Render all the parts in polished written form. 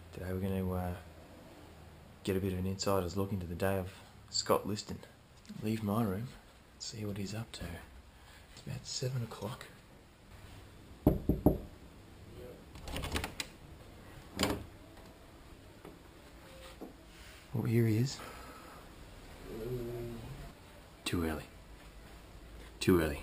Today we're going to get a bit of an insider's look into the day of Scott Liston. Leave my room, see what he's up to. It's about 7 o'clock. Oh, here he is. Too early. Too early.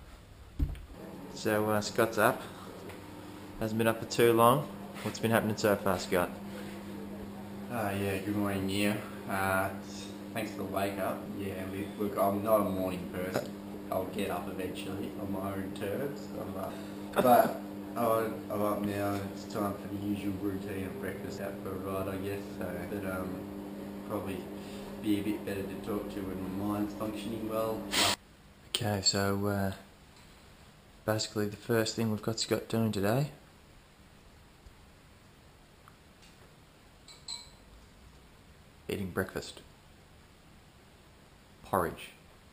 So Scott's up. Hasn't been up for too long. What's been happening so far, Scott? Yeah, good morning, yeah. Thanks for the wake up. Yeah, look, I'm not a morning person. I'll get up eventually on my own terms. But I'm up now. It's time for the usual routine of breakfast out for a ride, I guess. So that probably be a bit better to talk to when my mind's functioning well. Okay, so basically the first thing we've got Scott doing today . Eating breakfast. Porridge.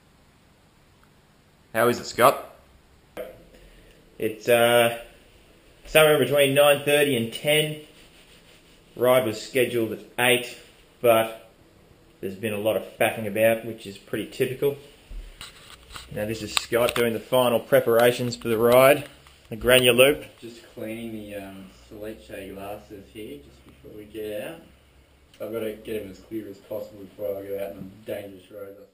How is it, Scott? It's somewhere between 9:30 and 10. Ride was scheduled at 8, but there's been a lot of faffing about, which is pretty typical. Now this is Scott doing the final preparations for the ride, the granular loop. Just cleaning the ceviche glasses here just before we get out. I've got to get them as clear as possible before I go out on dangerous roads, I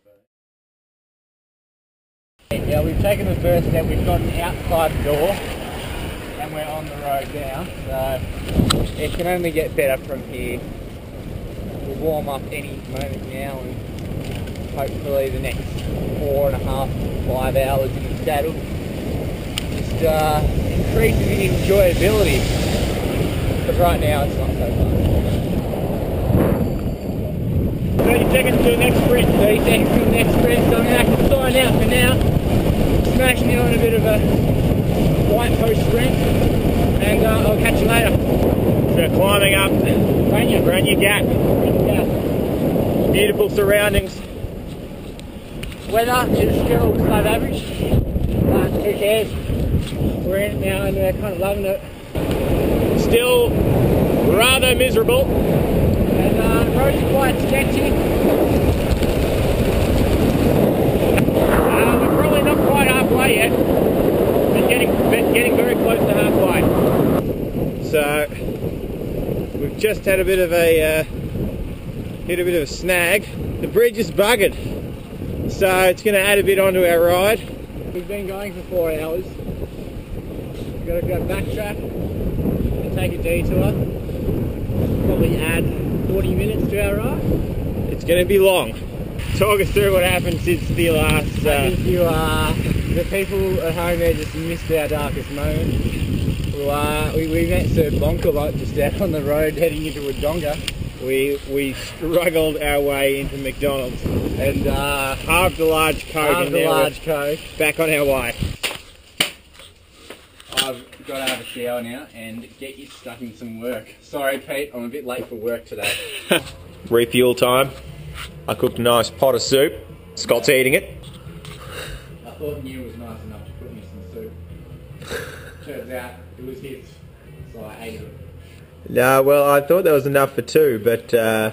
suppose. Yeah, we've taken the first step. We've gotten outside the door and we're on the road now. So it can only get better from here. We'll warm up any moment now and hopefully the next 4.5 to 5 hours in the saddle just increases the enjoyability. But right now it's not so fun. 30 seconds to the next sprint, 30 seconds to the next sprint, so I'm going to have to sign out for now. Smashing in on a bit of a white post sprint, and I'll catch you later. So climbing up Grania Gap. Beautiful surroundings. Weather is still above average, but who cares? We're in it now and we're kind of loving it. Still rather miserable. And the road's quite sketchy. We're probably not quite halfway yet, but getting very close to halfway. So we've just had a bit of a hit a bit of a snag. The bridge is buggered, so it's going to add a bit onto our ride. We've been going for 4 hours. We've got to go backtrack and take a detour. Probably add 40 minutes to our ride. It's going to be long. Talk us through what happened since the last... I think the people at home there just missed our darkest moment. We met Sir Bonkalot just out on the road heading into Wodonga. We struggled our way into McDonald's and halved a large Coke back on our way. I've got to have a shower now and get you stuck in some work. Sorry Pete, I'm a bit late for work today. Refuel time. I cooked a nice pot of soup. Scott's eating it. I thought Neil was nice enough to cook me some soup. Turns out it was his, so I ate it. No, well, I thought that was enough for 2, but no.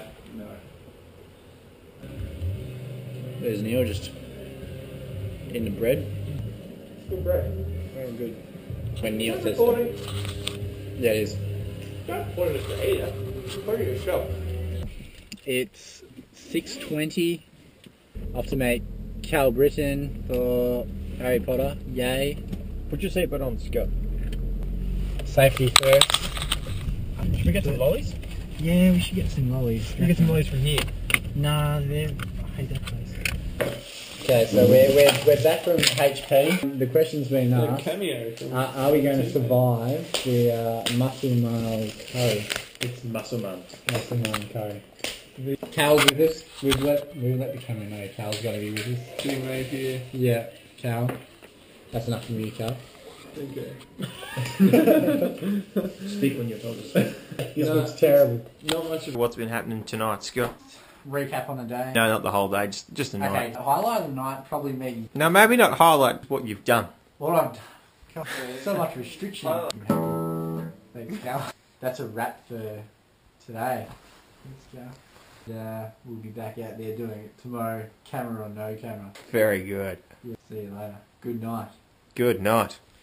There's Neil just in the bread. It's good bread. Very good. When Neil says yeah, it is. don't put it as the eater, put it in a shop. It's 6:20. Off to make Cal Britten for Harry Potter. Yay. Put your seatbelt on, Scott. Safety first. Should we get some lollies? Yeah, we should get some lollies. Should we get some lollies from here? Nah, I hate that place. Okay, so we're back from HP. The question's been asked. Cameo. Are we going to survive the Muscle Mail curry? It's Muscle Man. Muscle Mail curry. Cal's with us. We've let the camera know Cal's got to be with us. Sitting right here. Yeah, Cal. That's enough from you, Cal. Okay. Speak when you're told to speak. This looks terrible. Not much of what's been happening tonight, Scott. Recap on the day. No, not the whole day, just the night. Okay, the highlight of the night, probably me. No, maybe not highlight what you've done. What I've done. So much restriction. Thanks, Cal. That's a wrap for today. Let's go. We'll be back out there doing it tomorrow, camera or no camera. Very good. Yeah, see you later. Good night. Good night.